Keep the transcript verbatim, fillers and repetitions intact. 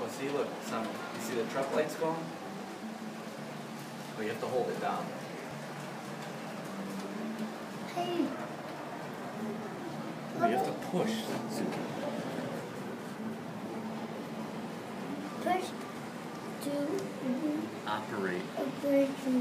see, look, some, you see the truck lights going? But you have to hold it down. Hey. You have to push. Push to operate. operate.